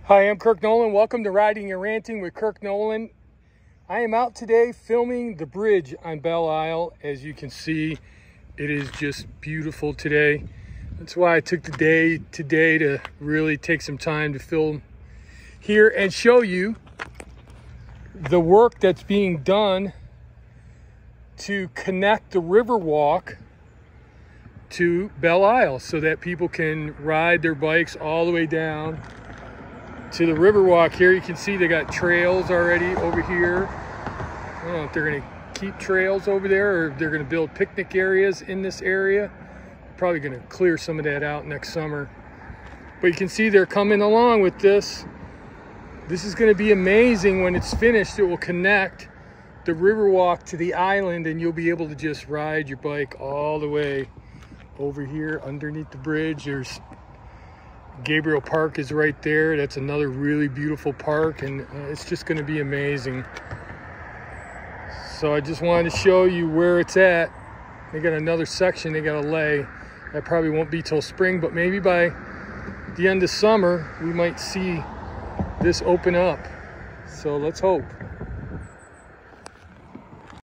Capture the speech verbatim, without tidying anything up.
Hi, I'm Kirk Nolan. Welcome to Riding and Ranting with Kirk Nolan. I am out today filming the bridge on Belle Isle. As you can see, it is just beautiful today. That's why I took the day today to really take some time to film here and show you the work that's being done to connect the Riverwalk to Belle Isle so that people can ride their bikes all the way down to the Riverwalk. Here you can see they got trails already over here. I don't know if they're going to keep trails over there or if they're going to build picnic areas in this area. Probably going to clear some of that out next summer. But you can see they're coming along with this. This is going to be amazing when it's finished. It will connect the Riverwalk to the island and you'll be able to just ride your bike all the way over here underneath the bridge. There's Gabriel Park is right there. That's another really beautiful park, and it's just going to be amazing. So I just wanted to show you where it's at. They got another section they got to lay. That probably won't be till spring, but maybe by the end of summer we might see this open up. So let's hope.